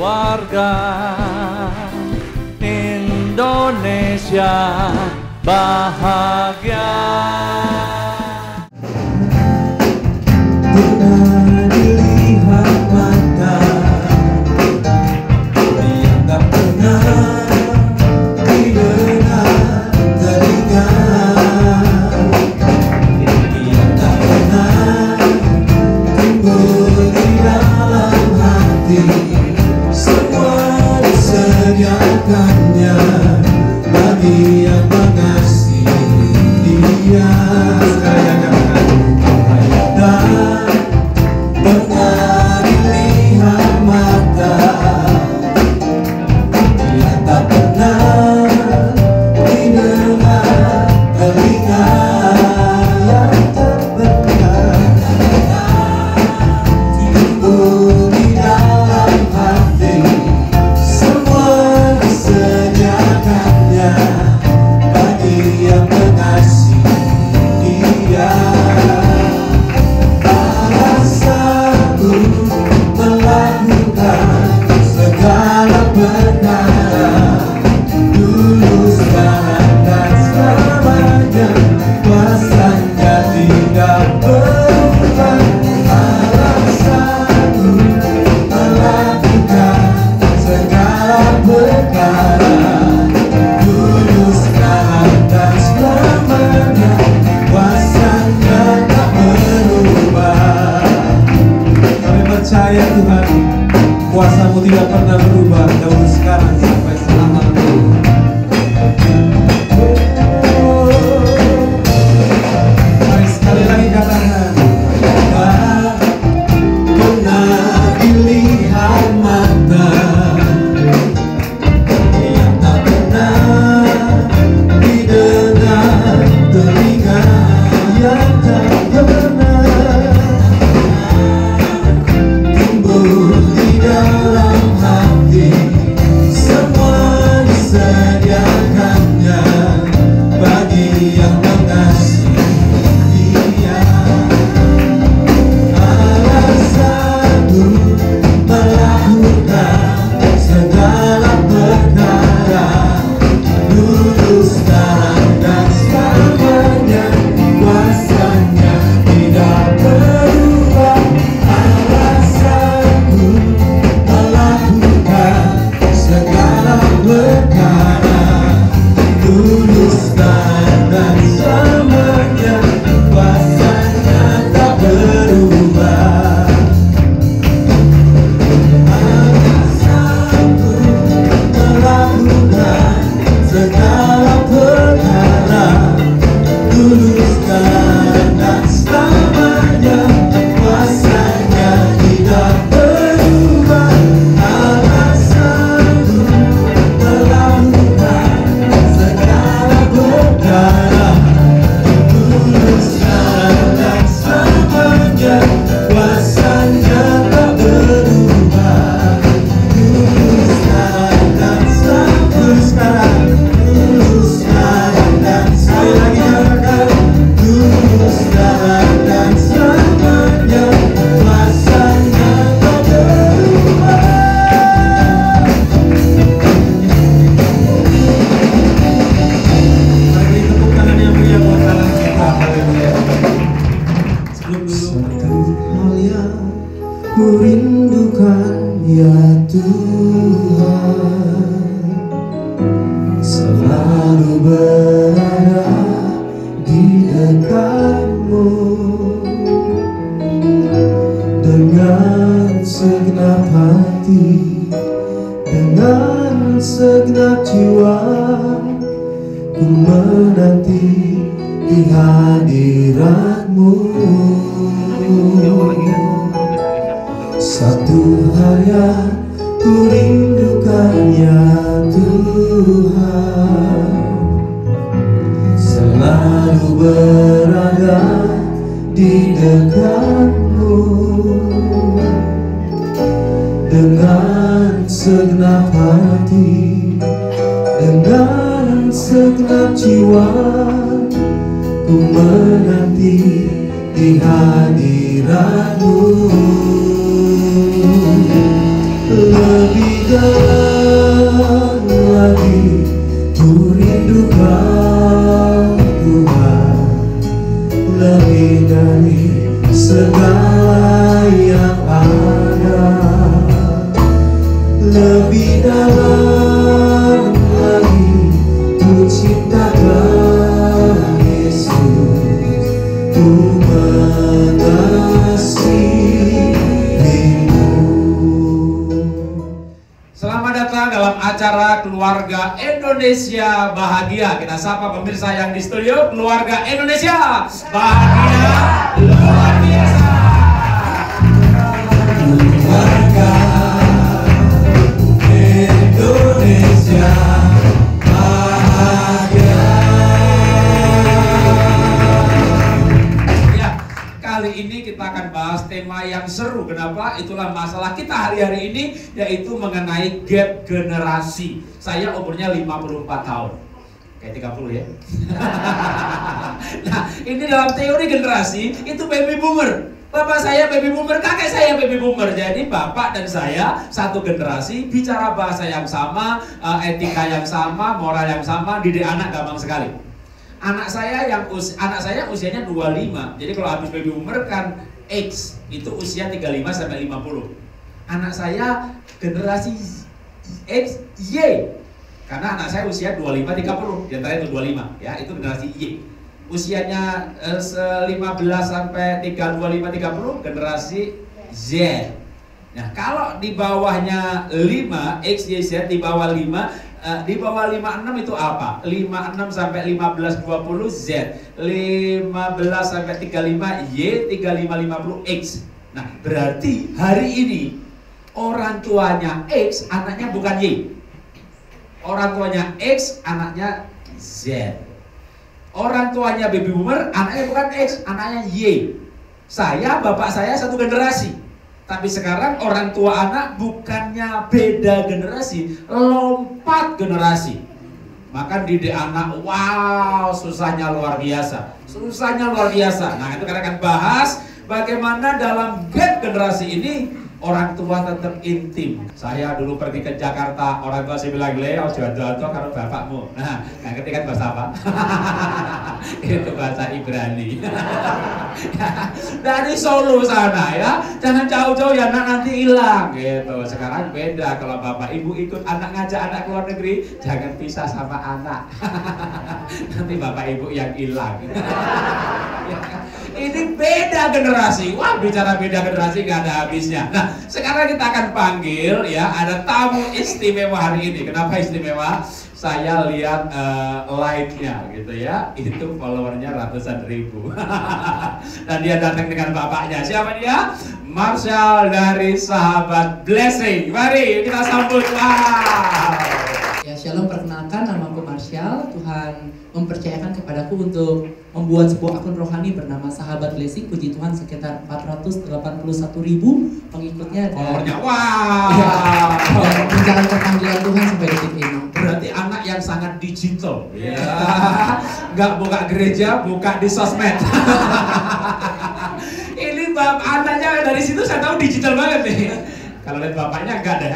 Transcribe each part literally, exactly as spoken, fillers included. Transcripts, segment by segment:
warga Indonesia bahagia. Pernah dilihat mata yang tak pernah didengar telinga, yang tak pernah timbul di dalam hati. Semua disediakannya bagi yang mengasihi Dia. Pernah dilihat mata yang tak pernah didengar telinga, yang tak pernah timbul di dalam hati. Semua disediakannya bagi yang mengasihi Dia. Melakukan segala perkara, tulus dan selamanya, kuasanya tidak berubah. Alasanku melakukan segala perkara, tulus dan selamanya, kuasanya tak berubah. Kami percaya Tuhan, kuasa-Mu tidak pernah berubah, dahulu, sekarang, sampai selama-lamanya. Mari sekali lagi katakan, tak pernah dilihat mata yang tak pernah didengar telinga, yang tak pernah di dalam hati. Semua disediakannya bagi yang mengasihi Dia. Alasanku melakukan segala perkara, lurus dan selamanya, kuasanya tidak berubah. Segala perkara, lurus dan selamanya, kuasanya tak berubah. Alasanku melakukan segala perkara, lurus dan selamanya, kuasanya tidak berubah. Ku rindukan ya Tuhan, selalu berada di dekat-Mu dengan segenap hati, dengan segenap jiwa. Ku menanti di hadirat-Mu. Satu hal yang ku rindukan ya Tuhan, selalu berada di dekat-Mu dengan segenap hati, dengan segenap jiwa. Ku menanti di hadirat-Mu. Lebih dalam lagi ku rindu Kau Tuhan, lebih dari segala yang ada, lebih dalam lagi ku cinta Kau Yesus, ku mengasihimu. Selamat datang dalam acara Keluarga Indonesia Bahagia. Kita sapa pemirsa yang di studio. Keluarga Indonesia Bahagia luar biasa. Keluarga Indonesia Bahagia. Ya, kali ini kita akan bahas tema yang seru. Kenapa? Itulah masalah kita hari-hari ini, yaitu mengenai gap generasi. Saya umurnya lima puluh empat tahun. Kayak tiga puluh ya. Nah, ini dalam teori generasi itu baby boomer. Bapak saya baby boomer, kakek saya baby boomer. Jadi bapak dan saya satu generasi, bicara bahasa yang sama, etika yang sama, moral yang sama, didik anak gampang sekali. Anak saya yang us anak saya usianya dua puluh lima. Jadi kalau habis baby boomer kan X itu usia tiga puluh lima sampai lima puluh. Anak saya generasi X Y. Karena anak saya usia dua puluh lima tiga puluh, di antara itu dua puluh lima, ya, itu generasi Y. Usianya eh, lima belas sampai dua puluh lima tiga puluh generasi Z. Nah, kalau di bawahnya lima, X Y Z di bawah lima, eh, di bawah lima puluh enam itu apa? lima puluh enam sampai lima belas dua puluh Z, lima belas sampai tiga puluh lima Y, tiga puluh lima lima puluh X. Nah, berarti hari ini orang tuanya X, anaknya bukan Y. Orang tuanya X, anaknya Z. Orang tuanya baby boomer, anaknya bukan X, anaknya Y. Saya, bapak saya satu generasi. Tapi sekarang orang tua anak bukannya beda generasi, lompat generasi. Maka didik anak, wow, susahnya luar biasa. Susahnya luar biasa. Nah, itu kita akan bahas bagaimana dalam gap generasi ini orang tua tetap intim. Saya dulu pergi ke Jakarta, orang tua saya bilang, "Leo, jodoh karo bapakmu." Nah, ngerti kan bahasa apa? Itu bahasa Ibrani. Dari Solo sana ya, jangan jauh-jauh ya, anak nanti hilang gitu. Sekarang beda, kalau bapak ibu ikut anak ngajak anak keluar negeri, jangan pisah sama anak. Nanti bapak ibu yang hilang. Ini beda generasi. Wah, bicara beda generasi gak ada habisnya. Nah, sekarang kita akan panggil ya, ada tamu istimewa hari ini. Kenapa istimewa? Saya lihat uh, like-nya gitu ya, itu followernya ratusan ribu. Dan dia datang dengan bapaknya. Siapa dia? Marshall dari Sahabat Blessing. Mari kita sambut. Wow. Ya, shalom, perkenalkan, nama aku Marshall. Tuhan mempercayakan kepadaku untuk membuat sebuah akun rohani bernama Sahabat Blessing. Puji Tuhan, sekitar empat ratus delapan puluh satu ribu pengikutnya. Followernya, wow. Ya, dan menjalankan panggilan Tuhan sampai detik ini. Berarti anak yang sangat digital. Ya. Nggak buka gereja, buka di sosmed. Ini bapak anaknya dari situ saya tahu digital banget nih. Kalau lihat bapaknya enggak deh.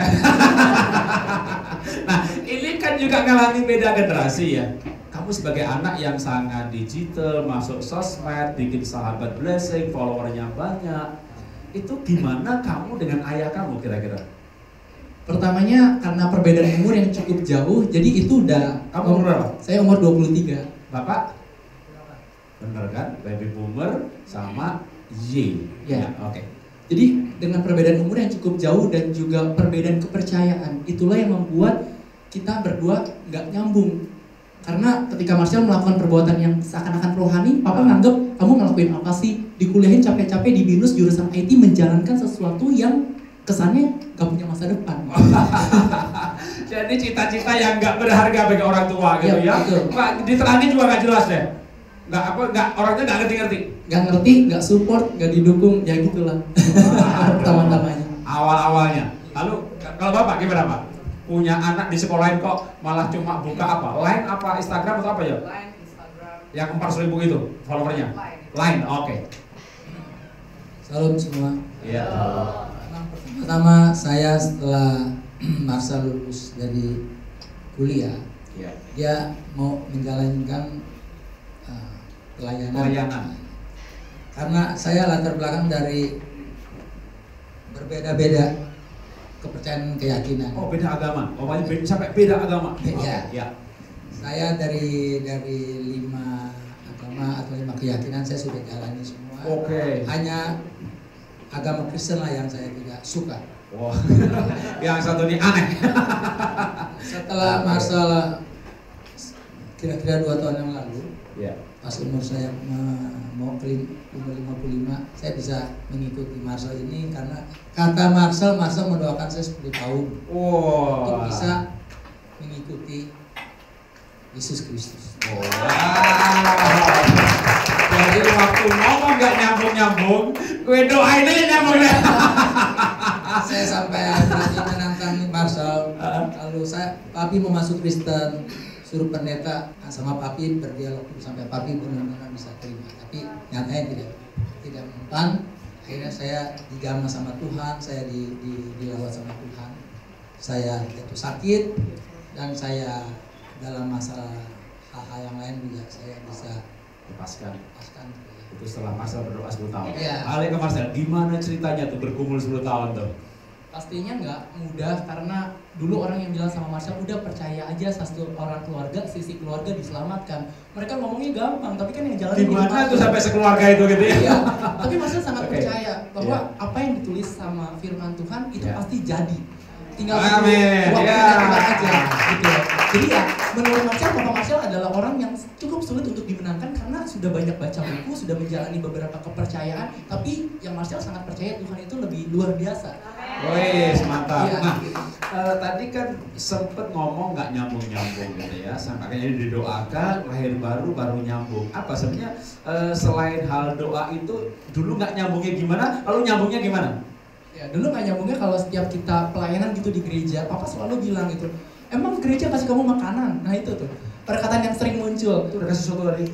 Nah, ini kan juga ngalami beda generasi ya. Kamu sebagai anak yang sangat digital, masuk sosmed, bikin Sahabat Blessing, followernya banyak. Itu gimana kamu dengan ayah kamu kira-kira? Pertamanya karena perbedaan umur yang cukup jauh, jadi itu udah. Kamu umur berapa? Saya umur dua puluh tiga. Bapak? Bener kan? Baby boomer sama Y. Ya, Ya, oke. Okay. Jadi dengan perbedaan umur yang cukup jauh dan juga perbedaan kepercayaan, itulah yang membuat kita berdua nggak nyambung. Karena ketika Marshall melakukan perbuatan yang seakan-akan rohani, Papa nganggep kamu ngelakuin apa sih? Dikuliahin capek-capek di binus jurusan I T, menjalankan sesuatu yang kesannya gak punya masa depan. Jadi cita-cita yang nggak berharga bagi orang tua gitu ya. Ya, Pak, diterangin juga nggak jelas deh. Nggak apa, nggak orangnya nggak ngerti-ngerti. Gak ngerti, gak support, gak didukung, ya gitulah. Pertama-tamanya. Awal-awalnya. Lalu kalau bapak gimana pak? Punya anak di sekolahin kok malah cuma buka apa? Line apa Instagram atau apa ya? Line, Instagram. Yang empat ratus ribu itu followernya. Line. Line, oke. Okay. Salam semua. Iya. Pertama, saya setelah Marcel lulus dari kuliah, Ya. dia mau menjalankan uh, pelayanan. Pelayanan. Karena saya latar belakang dari berbeda-beda kepercayaan keyakinan. Oh, beda agama. Oh, beda, sampai beda agama. Iya. Ya. Saya dari dari lima agama atau lima keyakinan saya sudah jalani semua. Oke. Hanya agama Kristen lah yang saya tidak suka. Wah, yang satu ini aneh. Setelah masalah kira-kira dua tahun yang lalu, Ya. pas umur saya mau ke umur lima puluh lima, saya bisa mengikuti Marcel ini karena kata Marcel, Marcel mendoakan saya sepuluh tahun Wow. untuk bisa mengikuti Yesus Kristus. Wow. Jadi waktu ngomong nggak nyambung-nyambung, gue doain aja nyambung. Saya sampai berani menantang Marcel. Kalau saya, papi mau masuk Kristen, suruh pendeta sama papi berdialog sampai papi benar-benar bisa terima. Tapi nyatanya tidak tidak mempan. Akhirnya saya dijamah sama Tuhan, saya di, di, dilawat sama Tuhan. Saya jatuh sakit dan saya dalam masalah hal-hal yang lain juga saya bisa Lepaskan. lepaskan. Itu setelah Marcel berdoa sepuluh tahun. Iya. Alih ke Marcel, gimana ceritanya tuh bergumul sepuluh tahun tuh? Pastinya nggak mudah karena dulu orang yang bilang sama Marcel udah percaya aja satu orang keluarga, sisi keluarga diselamatkan. Mereka ngomongnya gampang, tapi kan yang jalan Gimana tuh sampai sekeluarga itu gitu ya? Iya, tapi Marcel sangat Oke. percaya bahwa Iya. apa yang ditulis sama firman Tuhan itu Iya. pasti jadi. Tinggal Amin. waktu Iya. kita tiba aja gitu. Jadi ya menurut Marcel, Bapak Marcel adalah orang yang cukup sulit untuk dimenangkan karena sudah banyak baca buku, sudah menjalani beberapa kepercayaan, tapi yang Marcel sangat percaya Tuhan itu lebih luar biasa. Wih, mantap. Iya. Nah, eh, tadi kan sempet ngomong nggak nyambung-nyambung gitu ya, sampai akhirnya didoakan lahir baru baru nyambung. Apa sebenarnya eh, selain hal doa itu dulu nggak nyambungnya gimana? Lalu nyambungnya gimana? Ya dulu nggak nyambungnya kalau setiap kita pelayanan gitu di gereja, Papa selalu bilang gitu, emang gereja kasih kamu makanan? Nah itu tuh perkataan yang sering muncul. Itu udah kasih sesuatu tadi.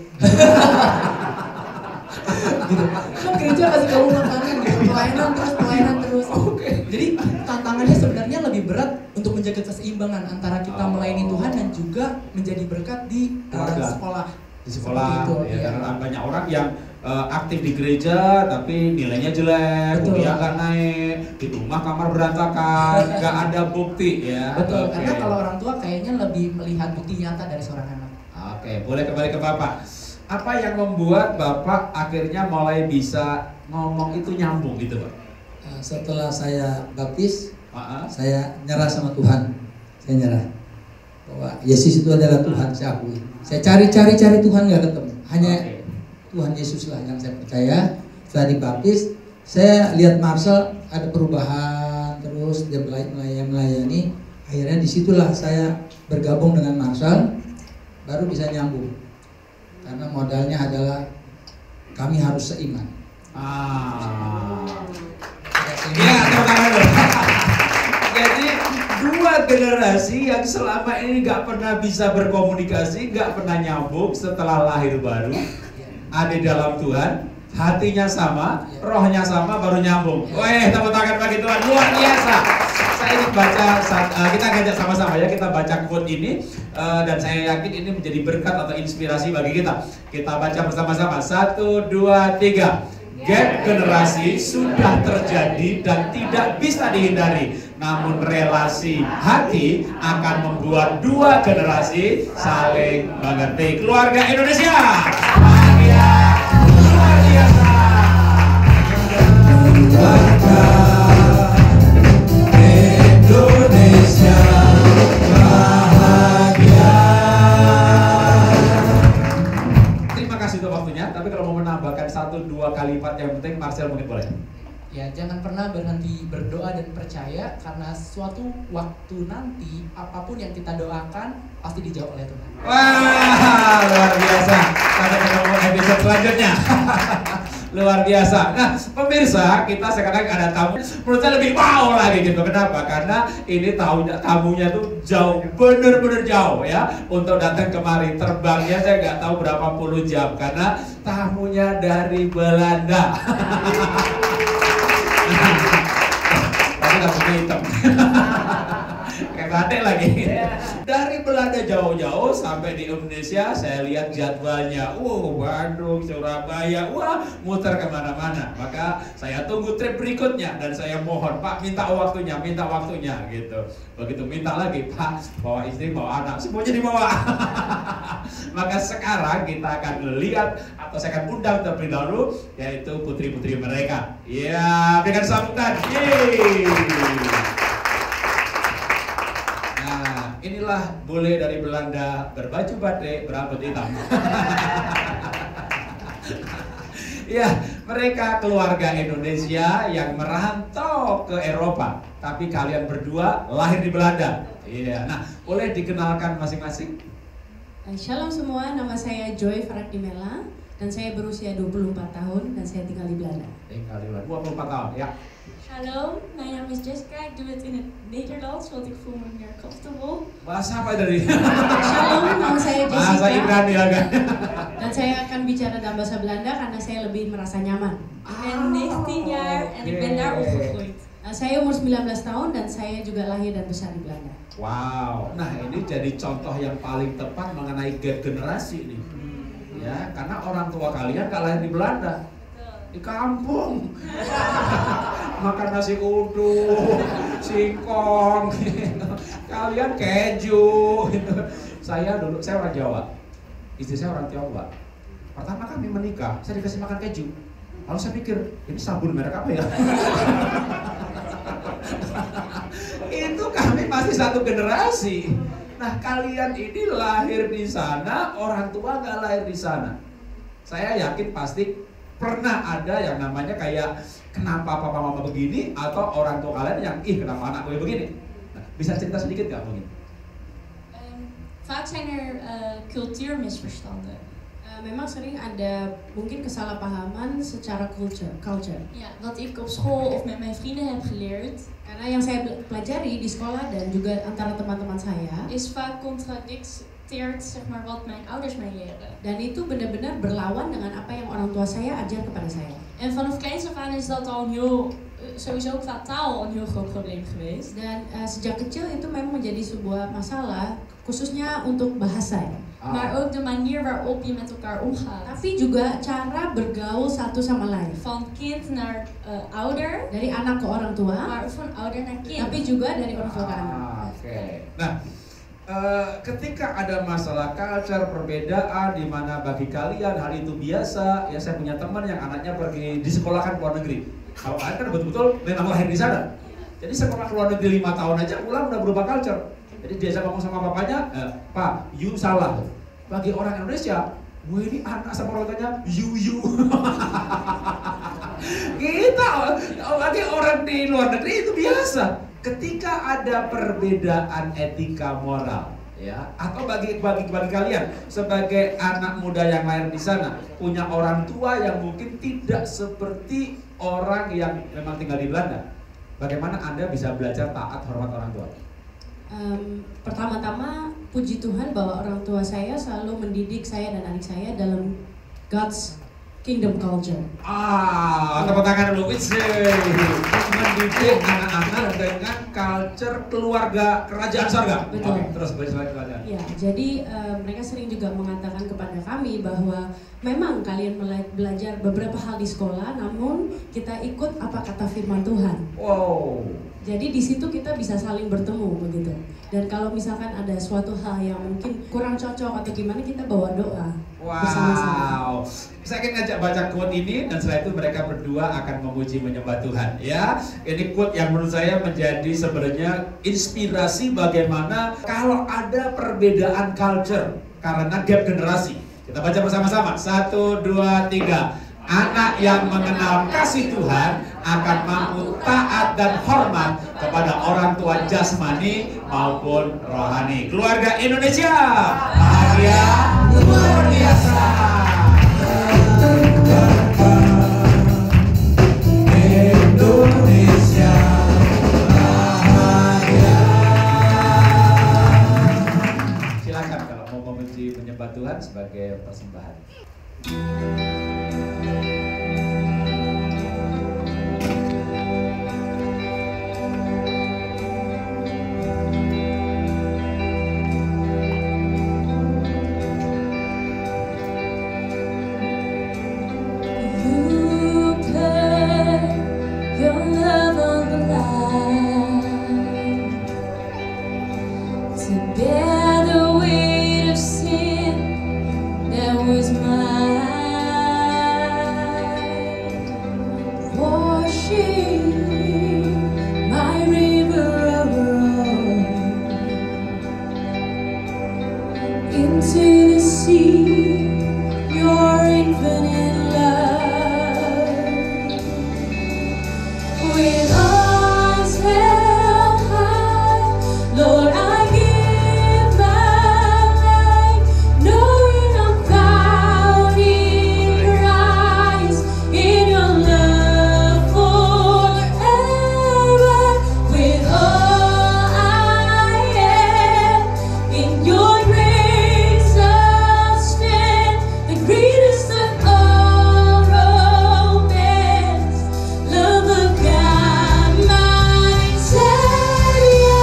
Gitu. Emang gereja kasih kamu makanan gitu, pelayanan terus pelayanan terus. Oke. Jadi tantangannya sebenarnya lebih berat untuk menjaga keseimbangan antara kita Oh. melayani Tuhan dan juga menjadi berkat di uh, Keluarga. sekolah. Di Seperti sekolah itu, ya, iya. karena banyak orang yang eh, aktif di gereja tapi nilainya jelek, Betul. kuliah nggak naik, di rumah kamar berantakan, nggak ada bukti ya. Betul, Oke. karena kalau orang tua kayaknya lebih melihat bukti nyata dari seorang anak. Oke, boleh kembali ke Bapak. Apa yang membuat Bapak akhirnya mulai bisa ngomong itu nyambung gitu, Pak? Uh, setelah saya baptis, Ah, ah. saya nyerah sama Tuhan. Saya nyerah bahwa Yesus itu adalah Tuhan, saya akui. Saya cari-cari-cari Tuhan nggak ketemu. Hanya Oke. Tuhan Yesus lah yang saya percaya. Setelah dibaptis, saya lihat Marcel ada perubahan terus, dia melayani, melayani. Akhirnya disitulah saya bergabung dengan Marcel, baru bisa nyambung. Karena modalnya adalah kami harus seiman. Ah. Tidak seiman. Ya, tepuk tangan dulu. Jadi dua generasi yang selama ini nggak pernah bisa berkomunikasi, nggak pernah nyambung setelah lahir baru, ada dalam Tuhan, hatinya sama, rohnya sama, baru nyambung. Weh, tepuk tangan bagi Tuhan, luar biasa. Saya ingin baca, saat- uh, kita ngajak sama-sama ya, kita baca quote ini, uh, dan saya yakin ini menjadi berkat atau inspirasi bagi kita. Kita baca bersama-sama, satu, dua, tiga. Gap generasi sudah terjadi dan tidak bisa dihindari. Namun relasi hati akan membuat dua generasi saling mengerti. Keluarga Indonesia, bahagia, luar biasa. Indonesia bahagia. Terima kasih untuk waktunya. Tapi kalau mau menambahkan satu dua kalimat yang penting, Marcel mungkin boleh. Ya, jangan pernah berhenti berdoa dan percaya karena suatu waktu nanti apapun yang kita doakan pasti dijawab oleh Tuhan. Wah, luar biasa. Sampai ketemu episode selanjutnya. Luar biasa. Nah, pemirsa, kita sekarang ada tamu. Menurut saya lebih wow lagi gitu. Kenapa? Karena ini tamunya, tamunya tuh jauh, bener-bener jauh ya. Untuk datang kemari, terbangnya saya nggak tahu berapa puluh jam karena tamunya dari Belanda. Tapi rambutnya hitam. batik lagi. Dari Belanda jauh-jauh sampai di Indonesia, saya lihat jadwalnya. Wow, Bandung, Surabaya, wah, muter kemana-mana. Maka saya tunggu trip berikutnya dan saya mohon, Pak, minta waktunya, minta waktunya, gitu. Begitu minta lagi, Pak, bawa istri, bawa anak, semuanya dibawa. Maka sekarang kita akan lihat atau saya akan undang terlebih dahulu, yaitu putri-putri mereka. Ya, berikan sambutan. Yeay. Nah, inilah bule dari Belanda berbaju batik, berambut hitam. Ya, mereka keluarga Indonesia yang merantau ke Eropa, tapi kalian berdua lahir di Belanda. Iya, nah boleh dikenalkan masing-masing? Shalom semua, nama saya Joy Faradimela dan saya berusia dua puluh empat tahun dan saya tinggal di Belanda. Tinggal di Belanda, dua puluh empat tahun, ya. Hallo, mijn naam is Jessica. Ik doe het in het Nederlands, want ik voel me meer comfortable. Bahasa apa dari? Shalom, nama saya Bahasa Jessica Ibrani ya kan? dan saya akan bicara dalam bahasa Belanda karena saya lebih merasa nyaman. Ik ben negentien jaar en ik ben daar opgegroeid. Uh, Saya umur sembilan belas tahun dan saya juga lahir dan besar di Belanda. Wow, nah ini jadi contoh yang paling tepat mengenai gap generasi nih. Ya, karena orang tua kalian gak lahir di Belanda, di kampung. Makan nasi uduk, singkong, gitu. Kalian keju, gitu. Saya dulu, saya orang Jawa, istri saya orang Tionghoa. Pertama kami menikah, saya dikasih makan keju. Lalu saya pikir, ini sabun merek apa ya? Itu kami masih satu generasi. Nah, kalian ini lahir di sana, orang tua nggak lahir di sana. Saya yakin pasti pernah ada yang namanya kayak kenapa papa mama begini, atau orang tua kalian yang ih kenapa anak gue begini. Nah, bisa cerita sedikit nggak mungkin? Um, vaak zijn er uh, cultuurmisverstanden. Uh, memang sering ada mungkin kesalahpahaman secara culture, culture. Ja, wat ik op school of met mijn vrienden heb geleerd, Karena yang saya bel- pelajari di sekolah dan juga antara teman-teman saya, is vaak contradicteert zeg maar wat mijn ouders mij leren. dan itu benar-benar berlawan dengan apa yang orang tua saya ajar kepada saya. En vanaf kleins af aan is dat al een heel, uh, sowieso qua taal al een heel groot probleem geweest. Dan uh, sejak kecil itu memang menjadi sebuah masalah, khususnya untuk bahasa ya. Maar ook de manier waarop je met elkaar omgaat. Tapi juga cara bergaul satu sama lain. Van kind naar uh, ouder, Dari anak ke orang tua, maar ook van ouder naar kind. tapi juga dari orang tua ke anak. Ah, Oke. Nah, eh, ketika ada masalah culture, perbedaan di mana bagi kalian hal itu biasa, ya saya punya teman yang anaknya pergi disekolahkan ke luar negeri. Kalau kalian kan betul-betul memang lahir di sana. Jadi sekolah ke luar negeri lima tahun aja pulang udah berubah culture. Jadi dia ngomong sama papanya, eh, Pak, you salah. Bagi orang Indonesia, gue ini anak sama orang tuanya, you you. Kita, bagi orang di luar negeri itu biasa. Ketika ada perbedaan etika moral, ya, atau bagi bagi bagi kalian sebagai anak muda yang lahir di sana, punya orang tua yang mungkin tidak seperti orang yang memang tinggal di Belanda, bagaimana Anda bisa belajar taat hormat orang tua? Um, pertama-tama puji Tuhan bahwa orang tua saya selalu mendidik saya dan adik saya dalam God's kingdom culture. Ah, tepuk tangan dulu. Wih, mendidik anak-anak dengan culture keluarga kerajaan surga. Betul. Oke, terus berlanjut. Ya, jadi uh, mereka sering juga mengatakan kepada kami bahwa memang kalian mela- belajar beberapa hal di sekolah, namun kita ikut apa kata firman Tuhan. Wow. Jadi di situ kita bisa saling bertemu begitu. Dan kalau misalkan ada suatu hal yang mungkin kurang cocok atau gimana, kita bawa doa bersama-sama. Wow. Saya akan ngajak baca quote ini dan setelah itu mereka berdua akan memuji menyembah Tuhan. Ya, ini quote yang menurut saya menjadi sebenarnya inspirasi bagaimana kalau ada perbedaan culture karena gap generasi. Kita baca bersama-sama. Satu, dua, tiga. Anak yang mengenal kasih Tuhan akan mampu taat dan hormat kepada orang tua jasmani maupun rohani. Keluarga Indonesia bahagia luar biasa. Indonesia bahagia. Silakan kalau mau memuji menyembah Tuhan sebagai persembahan. to bear the weight of sin that was mine, washing my river of wrong into the sea, your infinite love. With arms held high, Lord, I give my life, knowing I'm found in Christ, in your love forever. With all I am, in your grace I'll stand, the greatest of all romance, love of God, my Savior.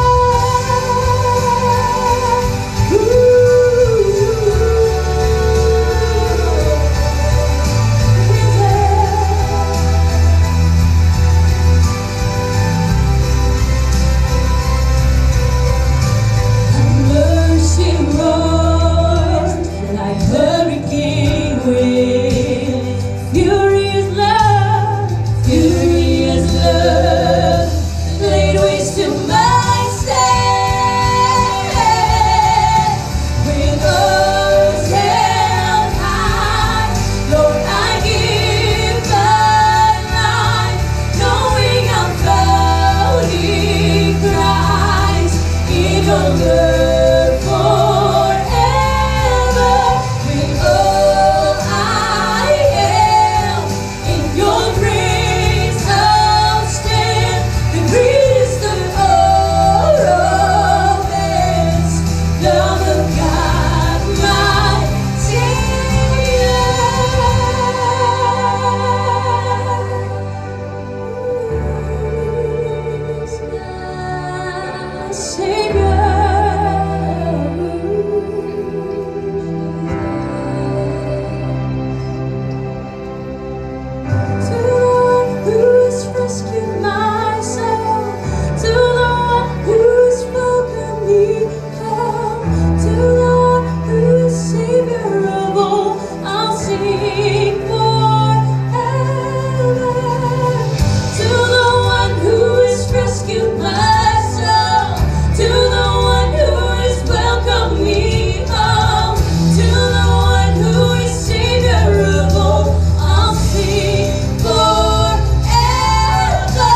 Mercy roars like hurricane wind. Furious love, furious love, laid waste to my stand. With arms held high, Lord, I give my life, knowing I'm found in Christ, in your love forever. With all I am, in your grace I'll stand, the greatest of all romance, love of God, my Savior. My To the one who has rescued my soul, to the one who has welcomed me home, to the one who is Savior of all, I'll sing forever. To the one who has rescued my soul, to the one who has welcomed me home, to the one who is Savior of all, I'll sing forever.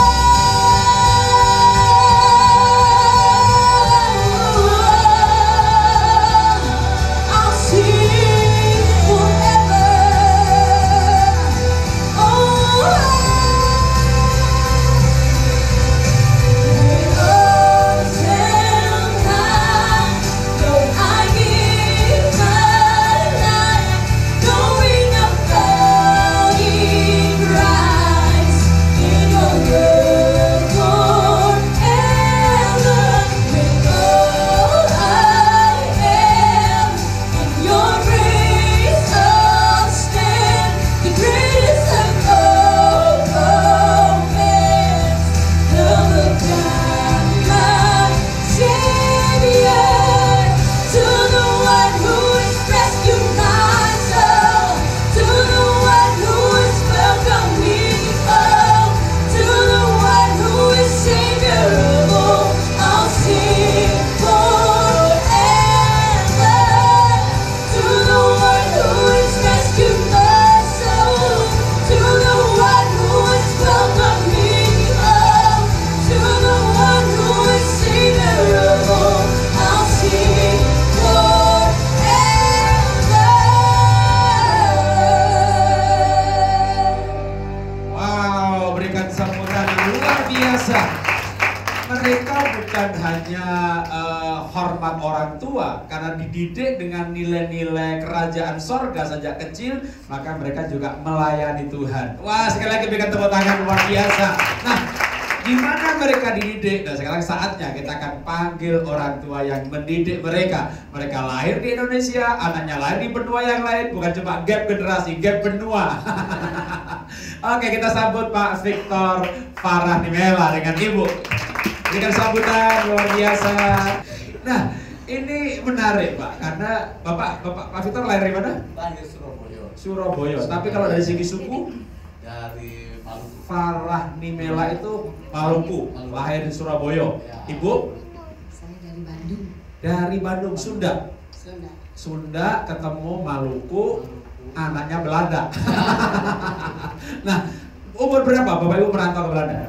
I'll sing forever. Oh, with arms held high, Lord, I give my life, knowing I'm found in Christ, in your love forever. With all I am, in your grace I'll stand, the greatest of all romance, love of God, my Savior. To the one who has rescued my soul, to the one who has welcomed me home, to the one who is Savior of all, I'll sing forever. To the one who has rescued my soul, to the one who has welcomed me home, to the one who is Savior of all, I'll sing forever. Wow, berikan sambutan yang luar biasa. Mereka bukan hanya eh, hormat orang tua karena dididik dengan nilai-nilai kerajaan sorga sejak kecil, maka mereka juga melayani Tuhan. Wah, sekali lagi berikan tepuk tangan luar biasa. Nah, di mana mereka dididik? Dan sekarang saatnya kita akan panggil orang tua yang mendidik mereka. Mereka lahir di Indonesia, anaknya lahir di benua yang lain, bukan cuma gap generasi, gap benua. Oke, kita sambut Pak Victor Farah Nimela dengan Ibu. Berikan sambutan luar biasa. Nah, ini menarik Pak, karena Bapak, Bapak Pak Victor lahir dari mana? Lahir Surabaya. Surabaya. Tapi kalau dari segi suku, Dari Maluku. Farah Nimela itu Maluku, lahir di Surabaya. Ibu? Saya dari Bandung, Dari Bandung, Sunda. Sunda. Sunda ketemu Maluku, anaknya Belanda. Nah, umur berapa Bapak Ibu merantau ke Belanda?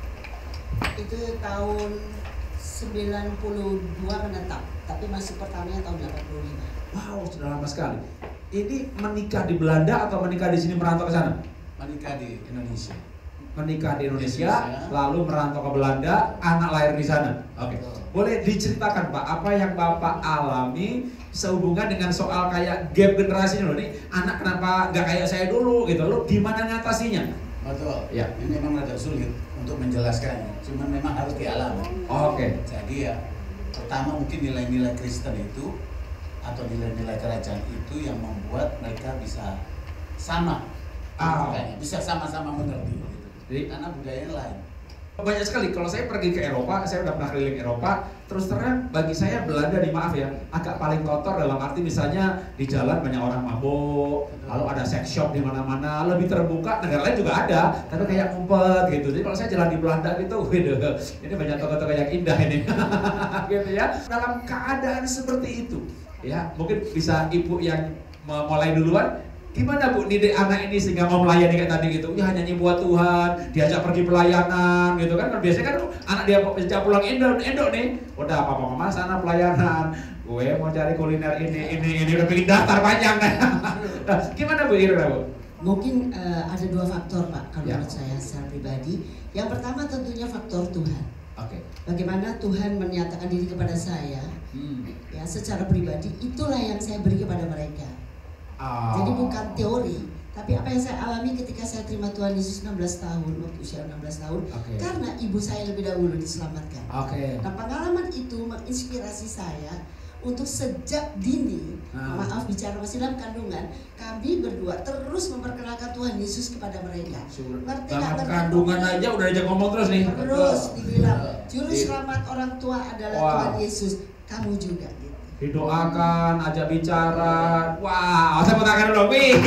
Itu tahun sembilan puluh dua menetap, tapi masuk pertamanya tahun delapan puluh lima. Wow, sudah lama sekali. Ini menikah di Belanda atau menikah di sini merantau ke sana? Menikah di Indonesia. Menikah di Indonesia, Indonesia. lalu merantau ke Belanda, anak lahir di sana. Oke. Boleh diceritakan Pak, apa yang Bapak alami sehubungan dengan soal kayak gap generasi dulu nih, anak kenapa nggak kayak saya dulu gitu, lo gimana ngatasinya? Betul. Ya. Ini memang agak sulit untuk menjelaskannya. Cuman memang harus dialami. Oke. Jadi ya, pertama mungkin nilai-nilai Kristen itu atau nilai-nilai kerajaan itu yang membuat mereka bisa sama, Ah. Makanya bisa sama-sama mengerti. Gitu. Jadi Karena budayanya lain. banyak sekali. Kalau saya pergi ke Eropa, saya udah pernah keliling Eropa. Terus terang bagi saya Belanda nih maaf ya, agak paling kotor dalam arti misalnya di jalan banyak orang mabuk, lalu ada sex shop di mana-mana, lebih terbuka. Negara lain juga ada, tapi kayak ngumpet gitu. Jadi kalau saya jalan di Belanda gitu, waduh, ini banyak toko-toko yang indah ini, gitu ya. Dalam keadaan seperti itu, ya mungkin bisa ibu yang memulai duluan. Gimana Bu, didik anak ini sehingga mau melayani kayak tadi gitu? Ya nyanyi buat Tuhan, diajak pergi pelayanan gitu kan? Biasanya kan anak dia sejak pulang Indo, Indo nih, udah papa mama sana pelayanan, gue mau cari kuliner ini, ini, ini udah bikin daftar panjang kan? Nah, gimana Bu Ira Bu? Mungkin eh, ada dua faktor Pak, kalau Ya. menurut saya secara pribadi. Yang pertama tentunya faktor Tuhan. Oke. Bagaimana Tuhan menyatakan diri kepada saya, Hmm. ya secara pribadi, itulah yang saya beri kepada mereka. Ah. Jadi bukan teori, tapi apa yang saya alami ketika saya terima Tuhan Yesus enam belas tahun, waktu usia enam belas tahun, Oke. karena ibu saya lebih dahulu diselamatkan. Oke. Nah, pengalaman itu menginspirasi saya untuk sejak dini, Ah. maaf bicara masih dalam kandungan, kami berdua terus memperkenalkan Tuhan Yesus kepada mereka. Ngerti nggak? Dalam Ngerti kandungan apa? aja udah diajak ngomong terus nih. Terus dibilang, juru Di- selamat orang tua adalah Wow. Tuhan Yesus. Kamu juga gitu. Didoakan, ajak bicara. Wow, saya mau tangan dulu. Wih.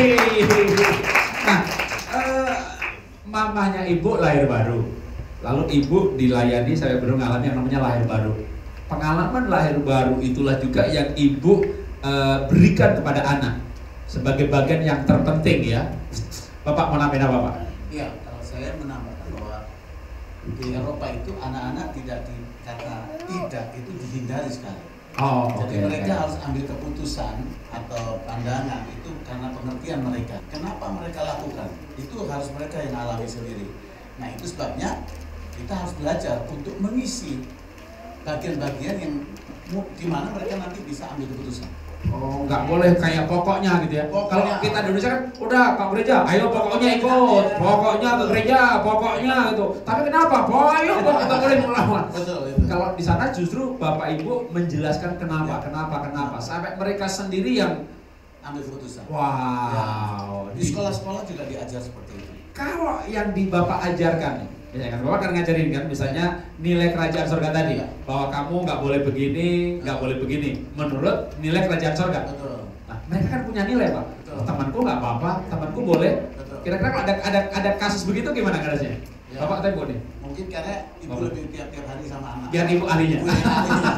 Nah, eh, mamahnya ibu lahir baru. Lalu ibu dilayani, saya baru ngalami yang namanya lahir baru. Pengalaman lahir baru itulah juga yang ibu eh, berikan kepada anak sebagai bagian yang terpenting ya. Bapak mau nambahin apa Pak? Iya, kalau saya menambahkan bahwa di Eropa itu anak-anak tidak dikata tidak itu dihindari sekali. Oh, Jadi oke, mereka oke. harus ambil keputusan atau pandangan itu karena pengertian mereka. Kenapa mereka lakukan? Itu harus mereka yang alami sendiri. Nah itu sebabnya kita harus belajar untuk mengisi bagian-bagian yang mu- di mana mereka nanti bisa ambil keputusan. Oh, nggak boleh kayak pokoknya gitu ya. Kalau Pokoknya. kita di Indonesia kan, udah Pak Gereja, ayo pokoknya ikut, pokoknya ke gereja, pokoknya gitu. Tapi kenapa? Ayo kok kita boleh melawan. Betul itu. Kalau di sana justru Bapak Ibu menjelaskan kenapa, Ya. kenapa, kenapa, sampai mereka sendiri yang Ambil keputusan. wow. Di sekolah-sekolah juga diajar seperti itu. Kalau yang di Bapak ajarkan, misalnya kan Bapak kan ngajarin kan, misalnya nilai kerajaan surga tadi, Iya. bahwa kamu nggak boleh begini, nggak boleh begini, menurut nilai kerajaan surga. Betul. Nah, mereka kan punya nilai Pak. Betul. Oh, temanku nggak apa-apa, temanku boleh. Betul. Kira-kira kalau ada ada ada kasus begitu gimana kasusnya? Ya. Bapak tempo nih, Mungkin karena ibu Bapak. lebih tiap-tiap hari sama anak. biar ibu ahlinya. Ibu yang ahlinya.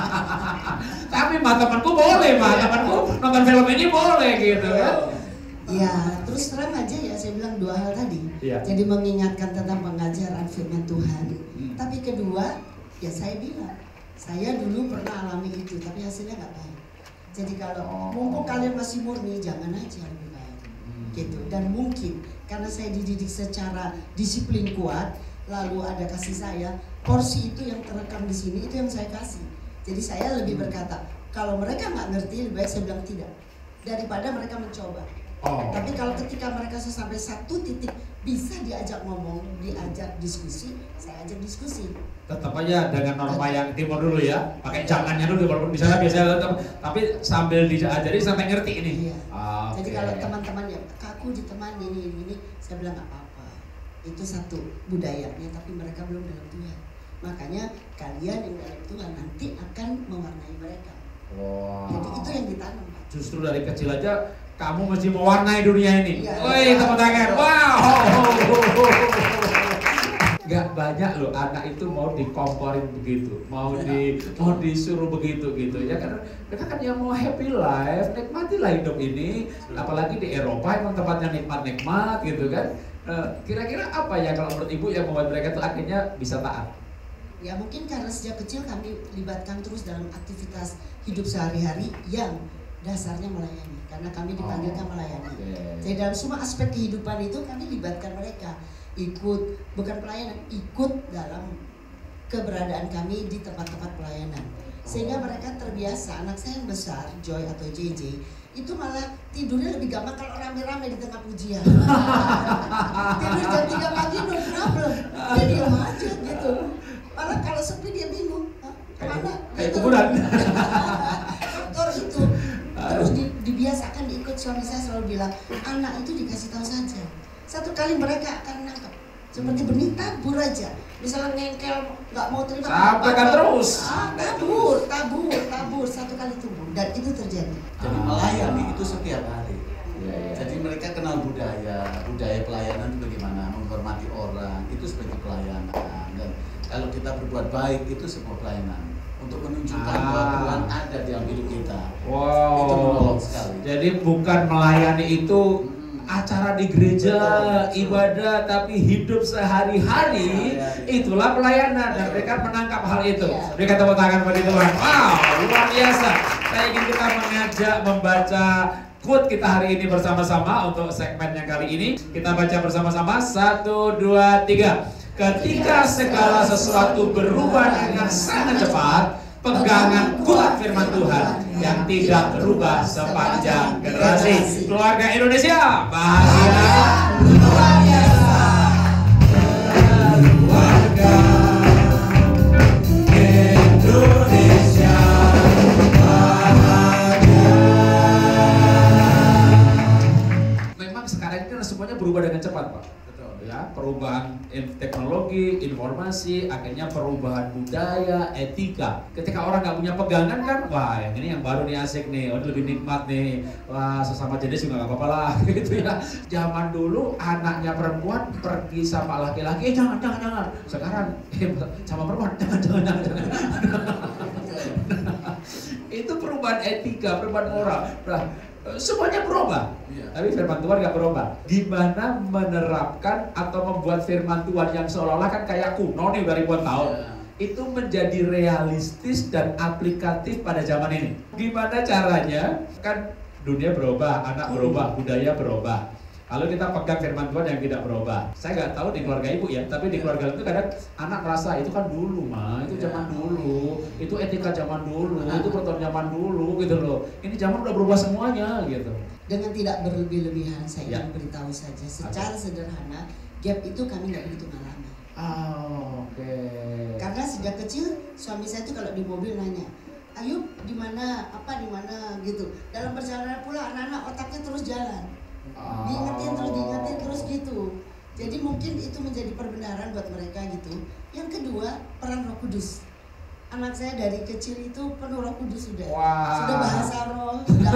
Tapi mah temanku boleh, mah temanku nonton film ini boleh gitu kan? Ya, terus terang aja ya, saya bilang dua hal tadi. Iya. Jadi mengingatkan tentang pengajaran firman Tuhan. Hmm. Tapi kedua, ya saya bilang, saya dulu pernah alami itu, tapi hasilnya nggak baik. Jadi kalau Oh. mumpung kalian masih murni, jangan aja lebih baik. Hmm. Gitu. Dan mungkin karena saya dididik secara disiplin kuat, lalu ada kasih saya, porsi itu yang terekam di sini itu yang saya kasih. Jadi saya lebih berkata, kalau mereka nggak ngerti, lebih baik saya bilang tidak, daripada mereka mencoba. Oh. Tapi kalau ketika mereka sampai satu titik bisa diajak ngomong, diajak diskusi, saya ajak diskusi. Tetap aja dengan norma yang timur dulu ya, pakai jangannya dulu walaupun di sana biasa tetap, tapi sambil diajari sampai ngerti ini. Iya. Ah, Jadi oke. kalau teman-teman yang kaku ditemani ini, ini, ini, saya bilang nggak apa-apa. Itu satu budayanya, tapi mereka belum dalam Tuhan. Makanya kalian yang dalam Tuhan nanti akan mewarnai mereka. Wow. Jadi itu yang ditanam, Pak. Justru dari kecil aja kamu mesti mewarnai dunia ini. Iya. Woi, tepuk tangan. Wow. Gak banyak loh anak itu mau dikomporin begitu, mau di mau disuruh begitu gitu ya, karena mereka kan yang mau happy life, nikmatilah hidup ini, apalagi di Eropa emang tempatnya nikmat-nikmat gitu kan. Kira-kira apa ya kalau menurut ibu yang membuat mereka tuh akhirnya bisa taat? Ya mungkin karena sejak kecil kami libatkan terus dalam aktivitas hidup sehari-hari yang dasarnya melayani, karena kami dipanggilkan melayani. Jadi dalam semua aspek kehidupan itu kami libatkan mereka, ikut, bukan pelayanan, ikut dalam keberadaan kami di tempat-tempat pelayanan, sehingga mereka terbiasa. Anak saya yang besar, Joy atau J J, itu malah tidurnya lebih gampang kalau rame-rame di tengah pujian. Tidur jam tiga pagi no problem, dia diam aja gitu. Malah kalau sepi dia bingung, kemana? Kayak kuburan. Faktor itu. Terus di, dibiasakan diikut. Suami saya selalu bilang, anak itu dikasih tahu saja, satu kali mereka akan nangkep. Seperti benih, tabur aja. Misalnya ngengkel, nggak mau terima, sampaikan terus. Ah, tabur, tabur, tabur, satu kali tumbuh. Dan itu terjadi. Jadi melayani itu setiap hari. Ya, ya. Jadi mereka kenal budaya, budaya pelayanan itu bagaimana, menghormati orang, itu sebagai pelayanan. Dan kalau kita berbuat baik, itu sebuah pelayanan. Untuk menunjukkan Ah. bahwa Tuhan ada di dalam hidup kita. Wow. Itu menolong sekali. Jadi bukan melayani itu Hmm. acara di gereja, Betul, betul. ibadah, tapi hidup sehari-hari, itulah pelayanan, dan mereka menangkap hal itu. Iya. Mereka tepuk tangan bagi Tuhan. Wow, luar biasa. Saya ingin kita mengajak membaca quote kita hari ini bersama-sama untuk segmen yang kali ini. Kita baca bersama-sama. Satu, dua, tiga. Ketika segala sesuatu berubah dengan sangat cepat, pegangan kuat firman Tuhan yang tidak berubah sepanjang generasi. Keluarga Indonesia, bahagia luar biasa. Keluarga Indonesia, bahagia. Memang sekarang ini kan semuanya berubah dengan cepat, Pak. Ya, perubahan teknologi, informasi, akhirnya perubahan budaya, etika. Ketika orang nggak punya pegangan kan, wah yang ini yang baru nih asik nih, oh lebih nikmat nih, wah sesama jenis juga nggak apa-apa lah, gitu ya. Zaman dulu anaknya perempuan pergi sama laki-laki, eh jangan jangan jangan. Sekarang eh, sama perempuan jangan jangan jangan. jangan. Itu perubahan etika, perubahan moral. Nah, semuanya berubah. Iya. Tapi firman Tuhan gak berubah. Gimana menerapkan atau membuat firman Tuhan yang seolah-olah kan kayak kuno nih udah ribuan tahun, Iya. itu menjadi realistis dan aplikatif pada zaman ini. Gimana caranya? Kan dunia berubah, anak berubah, budaya berubah. Kalau kita pegang firman Tuhan yang tidak berubah. Saya nggak tahu di keluarga ibu ya, tapi di keluarga itu kadang anak merasa itu kan dulu mah, itu zaman dulu, itu etika zaman dulu, itu peraturan zaman dulu gitu loh. Ini zaman udah berubah semuanya gitu. Dengan tidak berlebih-lebihan, saya Ya. ingin beritahu saja secara sederhana, gap itu kami nggak begitu mengalami. Oh, oke. Karena sejak kecil suami saya itu kalau di mobil nanya, Ayub di mana, apa di mana gitu. Dalam perjalanan pula anak-anak otaknya terus jalan. Diingetin terus, diingetin terus gitu. Jadi mungkin itu menjadi perbenaran buat mereka gitu. Yang kedua, peran Roh Kudus. Anak saya dari kecil itu penuh Roh Kudus sudah. Wah. Sudah bahasa roh, sudah.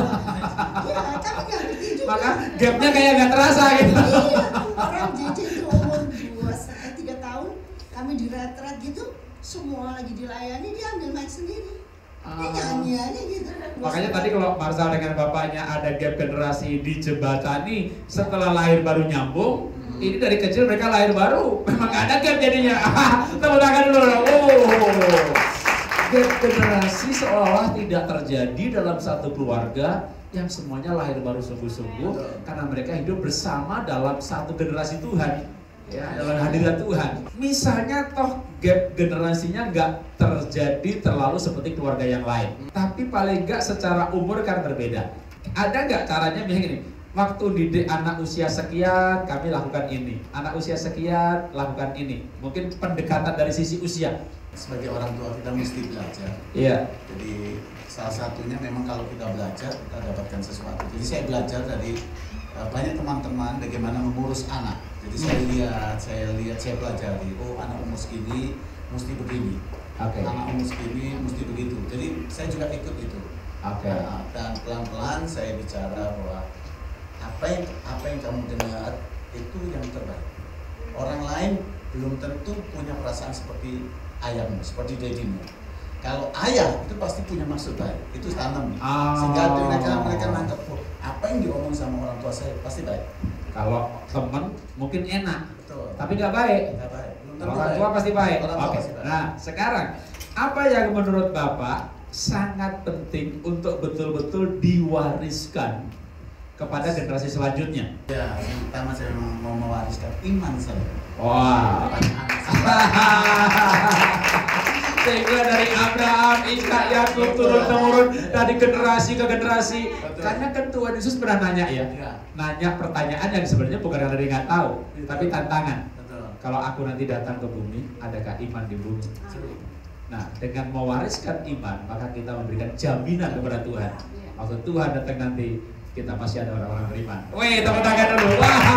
Ya, kami nggak ngerti juga. Maka gapnya kayak nggak terasa gitu. Iya, orang J J itu umur dua sampai tiga tahun, kami di retret gitu, semua lagi dilayani, dia ambil mic sendiri. Dia nyanyi aja gitu. Makanya tadi kalau Marsal dengan bapaknya ada gap generasi dijembatani setelah lahir baru nyambung. Ini dari kecil mereka lahir baru, memang gak ada gap jadinya. Tepuk tangan dulu. Oh. Gap generasi seolah-olah tidak terjadi dalam satu keluarga yang semuanya lahir baru sungguh-sungguh karena mereka hidup bersama dalam satu generasi Tuhan. Ya, dalam hadirat Tuhan. Misalnya toh gap generasinya nggak terjadi terlalu seperti keluarga yang lain, tapi paling nggak secara umur kan berbeda. Ada nggak caranya misalnya gini, waktu didik anak usia sekian kami lakukan ini, anak usia sekian lakukan ini. Mungkin pendekatan dari sisi usia. Sebagai orang tua kita mesti belajar. Iya. Jadi salah satunya memang kalau kita belajar kita dapatkan sesuatu. Jadi saya belajar dari uh, banyak teman-teman bagaimana mengurus anak. Jadi saya lihat, saya lihat, saya pelajari. Oh anak umur segini mesti begini. Oke. Anak umur segini mesti begitu. Jadi saya juga ikut itu. Oke. Nah, dan pelan-pelan saya bicara bahwa apa yang apa yang kamu dengar itu yang terbaik. Orang lain belum tentu punya perasaan seperti ayahmu, seperti dedimu. Kalau ayah itu pasti punya maksud baik, itu tanam. Oh. Sehingga mereka mereka nangkep, oh, apa yang diomong sama orang tua saya pasti baik. Kalau teman mungkin enak, Betul. tapi nggak baik. Nggak baik. Belum tentu Kalau orang baik. tua pasti baik. Orang tua Oke. pasti baik. Nah, sekarang apa yang menurut Bapak sangat penting untuk betul-betul diwariskan kepada generasi selanjutnya? Ya, yang pertama saya mau mewariskan iman saya. Wah. Sehingga dari Abraham, Ishak, Yakub turun temurun dari generasi ke generasi. Betul. Karena kan Tuhan Yesus pernah nanya ya, Ya. nanya pertanyaan yang sebenarnya bukan karena dia nggak tahu, Betul. tapi tantangan. Betul. Kalau aku nanti datang ke bumi, adakah iman di bumi? Nah, dengan mewariskan iman, maka kita memberikan jaminan kepada Tuhan. Waktu Tuhan datang nanti, kita masih ada orang-orang beriman. Wih, tepuk tangan dulu.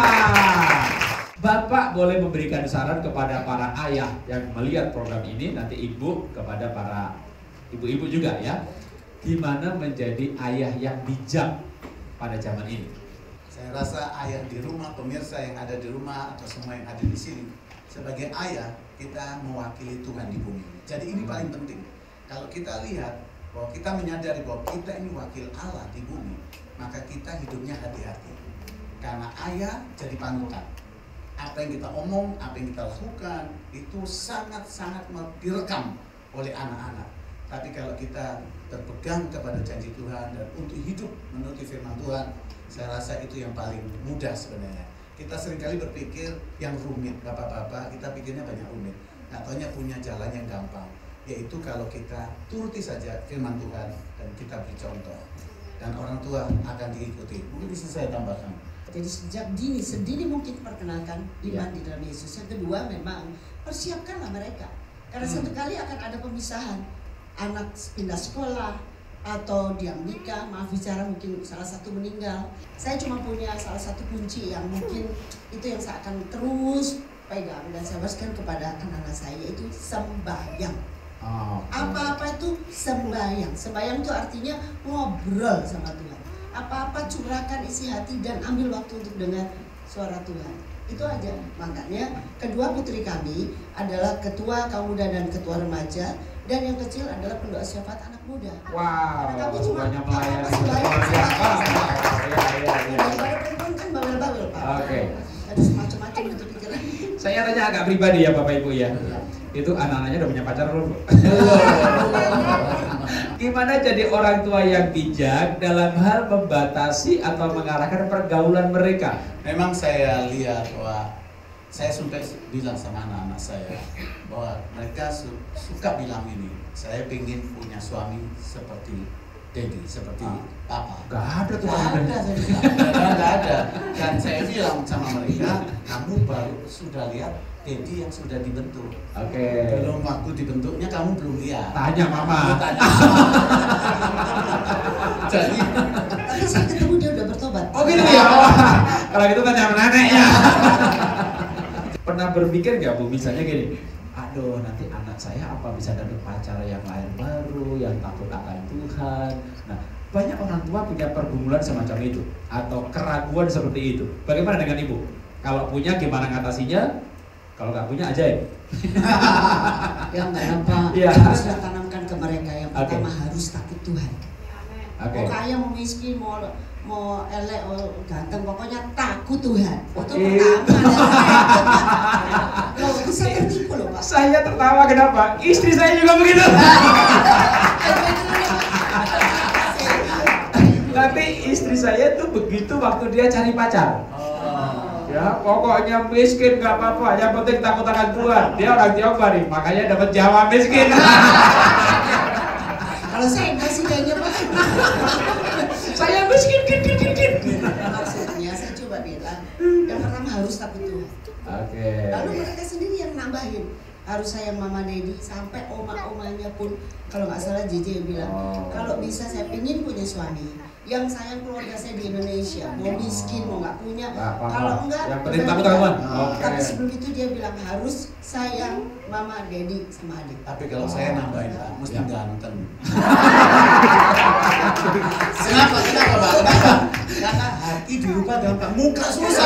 Wah. Bapak boleh memberikan saran kepada para ayah yang melihat program ini, nanti ibu kepada para ibu-ibu juga ya. Gimana menjadi ayah yang bijak pada zaman ini? Saya rasa ayah di rumah, pemirsa yang ada di rumah atau semua yang ada di sini, sebagai ayah kita mewakili Tuhan di bumi. Jadi ini paling penting. Kalau kita lihat bahwa kita menyadari bahwa kita ini wakil Allah di bumi, maka kita hidupnya hati-hati. Karena ayah jadi panutan. Apa yang kita omong, apa yang kita lakukan itu sangat-sangat direkam oleh anak-anak. Tapi kalau kita berpegang kepada janji Tuhan dan untuk hidup menurut firman Tuhan, saya rasa itu yang paling mudah sebenarnya. Kita seringkali berpikir yang rumit, bapak-bapak, kita pikirnya banyak rumit. Nggak taunya punya jalan yang gampang, yaitu kalau kita turuti saja firman Tuhan dan kita beri contoh, dan orang tua akan diikuti. Mungkin bisa saya tambahkan. Jadi sejak dini, sedini mungkin perkenalkan iman Ya. di dalam Yesus. Yang kedua memang persiapkanlah mereka. Karena Hmm. satu kali akan ada pemisahan. Anak pindah sekolah atau dia menikah, maaf bicara mungkin salah satu meninggal. Saya cuma punya salah satu kunci yang mungkin itu yang saya akan terus pegang dan saya wariskan kepada anak-anak saya, yaitu sembahyang. Oh, Apa-apa itu sembahyang. Sembahyang itu artinya ngobrol sama Tuhan. Apa-apa curahkan isi hati dan ambil waktu untuk dengar suara Tuhan. Itu aja. Makanya kedua putri kami adalah ketua kaum muda dan ketua remaja, dan yang kecil adalah pendoa syafaat anak muda. wow, Karena kami cuma banyak melayani. apa-apa sembahyang, Ya, sembahyang, ah, sembahyang. ya, ya, ya. Daripada perempuan kan bawel-bawel, Pak. Oke. Ada semacam-macam itu pikiran. Saya tanya agak pribadi ya Bapak Ibu ya. Itu anak-anaknya udah punya pacar belum? Bu? Gimana jadi orang tua yang bijak dalam hal membatasi atau mengarahkan pergaulan mereka? Memang saya lihat bahwa saya sampai bilang sama anak-anak saya bahwa mereka su suka bilang ini, saya ingin punya suami seperti Dedi, seperti Papa. Gak ada tuh. Gak ada, saya bilang. Gak ada, ada. Dan saya bilang sama mereka, kamu baru sudah lihat Dedi yang sudah dibentuk. Oke. Belum waktu dibentuknya kamu belum lihat. Tanya mama. Tanya. Jadi Tapi saya ketemu dia udah bertobat. Oh gitu ya. Kalau gitu tanya sama neneknya. Pernah berpikir nggak Bu, misalnya gini, aduh nanti anak saya apa bisa dapat pacar yang lain baru, yang takut akan Tuhan. Nah, banyak orang tua punya pergumulan semacam itu atau keraguan seperti itu. Bagaimana dengan Ibu? Kalau punya gimana ngatasinya? Kalau nggak punya ajaib. Yang nggak nampak, Iya. kita sudah tanamkan ke mereka. Yang Oke. pertama harus takut Tuhan. Oke. Mau kaya, mau miskin, mau mau elek, mau ganteng, pokoknya takut Tuhan. Itu Oke. pertama. Loh, bisa tertipu loh Pak. Saya tertawa kenapa? Istri saya juga begitu. Tapi istri saya tuh begitu waktu dia cari pacar. Ya, pokoknya miskin nggak apa-apa, yang penting takut akan Tuhan. Dia orang Tionghoa nih, makanya dapat Jawa miskin. Kalau saya enggak sih kayaknya Pak. Saya miskin, kin, kin, kin, kin. Maksudnya saya coba bilang, yang pertama harus takut Tuhan. Oke. Lalu mereka sendiri yang nambahin. harus sayang mama dedi, sampai oma-omanya pun kalau nggak salah J J bilang Oh. kalau bisa saya pingin punya suami yang sayang keluarga saya di Indonesia, mau miskin mau nggak punya, Nah, paham. kalau enggak Yang penting benar takut-takutan. enggak. Oke. Tapi sebelum itu dia bilang harus sayang mama dedi sama adik. Tapi kalau saya nambahin Pak, mesti Ya. ganteng. Kenapa? Kenapa Pak? Kenapa? Karena hati dirubah gampang, muka susah.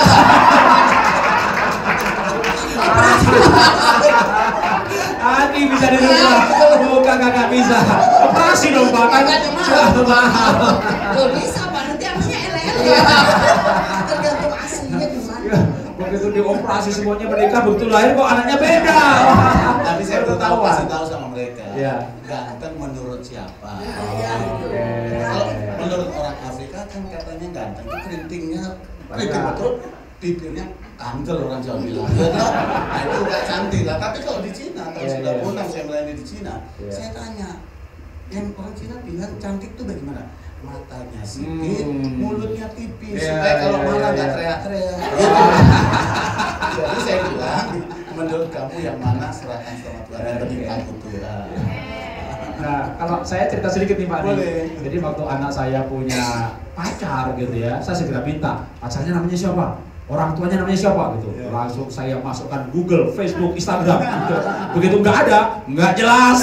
Hati bisa dirubah, muka kakak bisa. Operasi dong Pak, kan jauh mahal. Loh bisa Pak, nanti anaknya ele-ele. Tergantung aslinya gimana. Begitu dioperasi semuanya menikah, begitu lahir kok anaknya beda. Tapi saya Baru tuh tahu ketahuan. kasih tahu sama mereka. Iya. Ganteng menurut siapa? Iya. Oke. Kalau menurut orang Afrika kan katanya ganteng itu keritingnya keriting Banyak. betul, bibirnya kandel orang Jawa bilang. Ya, toh? Nah itu nggak cantik lah. Tapi kalau di Cina tahun Iya, sembilan iya. puluh enam saya melayani di Cina, Iya. saya tanya, yang orang Cina bilang cantik tuh bagaimana? Matanya sipit, Hmm. mulutnya tipis, Iya, supaya kalau iya, marah iya, nggak iya. teriak-teriak. Jadi saya bilang, menurut kamu yang mana serahkan sama Tuhan, yang penting takut Tuhan. Nah, kalau saya cerita sedikit nih Pak nih. Boleh. Jadi waktu anak saya punya pacar gitu ya, saya segera minta pacarnya namanya siapa, orang tuanya namanya siapa gitu. Ya. Langsung saya masukkan Google, Facebook, Instagram. Gitu. Begitu nggak ada, nggak jelas.